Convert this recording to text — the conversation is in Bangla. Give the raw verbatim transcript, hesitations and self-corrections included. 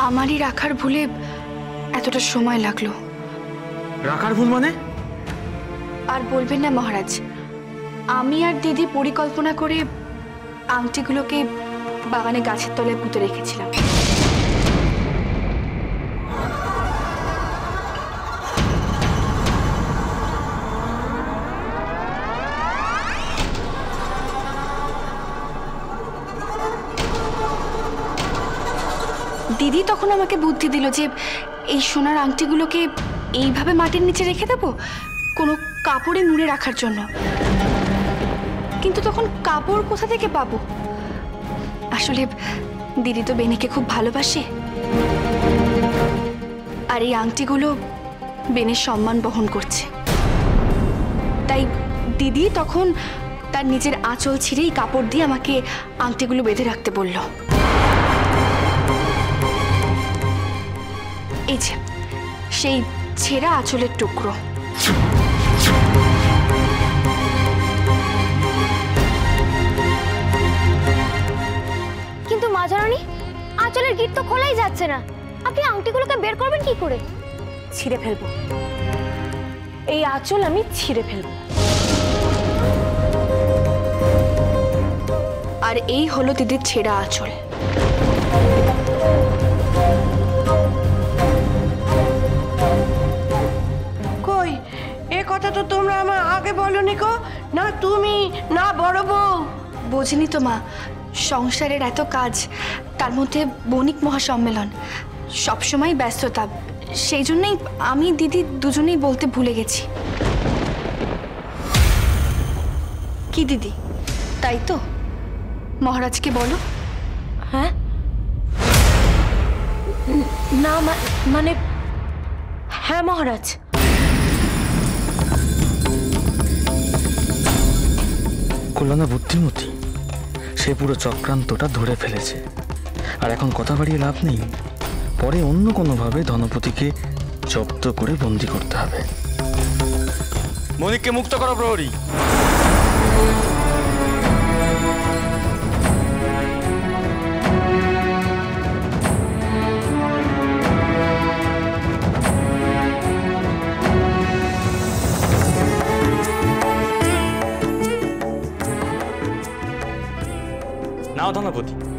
আমারই রাখার ভুলে এতটা সময় লাগলো। রাখার ভুল মানে? আর বলবেন না মহারাজ, আমি আর দিদি পরিকল্পনা করে আংটিগুলোকে বাগানে গাছের তলায় পুঁতে রেখেছিলাম। দিদি তখন আমাকে বুদ্ধি দিল যে এই সোনার আংটিগুলোকে এইভাবে মাটির নিচে রেখে দেবো কোনো কাপড়ে মুড়ে রাখার জন্য। কিন্তু তখন কাপড় কোথা থেকে পাবো? আসলে দিদি তো বেনিকে খুব ভালোবাসে, আর এই আংটিগুলো বেনের সম্মান বহন করছে। তাই দিদি তখন তার নিজের আঁচল ছিঁড়েই কাপড় দিয়ে আমাকে আংটিগুলো বেঁধে রাখতে বলল। এই যে সেই ছেঁড়া আঁচলের টুকরো। কিন্তু মাঝারানী, আঁচলের গিট তো খোলাই যাচ্ছে না, আপনি আংটিগুলোকে বের করবেন কি করে? ছিঁড়ে ফেলবো, এই আঁচল আমি ছিঁড়ে ফেলবো। আর এই হলো দিদির ছেঁড়া আঁচল। কই, এ কথা তো তোমরা আমার আগে বলনি গো। না তুমি না বড় বউ। বোঝেনি তো মা, সংসারের এত কাজ, তার মধ্যে বণিক মহাসম্মেলন, সবসময় ব্যস্ততা, সেই জন্যই আমি দিদি দুজনেই বলতে ভুলে গেছি। কি দিদি, তাই তো? মহারাজকে বলো। হ্যাঁ না মানে হ্যাঁ মহারাজ। কল্যাণা বুদ্ধিমতী, সে পুরো চক্রান্তটা ধরে ফেলেছে। আর এখন কথা বাড়িয়ে লাভ নেই, পরে অন্য কোনোভাবে ধনপতিকে জব্দ করে বন্দি করতে হবে। মনিককে মুক্ত করো প্রহরী। নাও ধনপতি,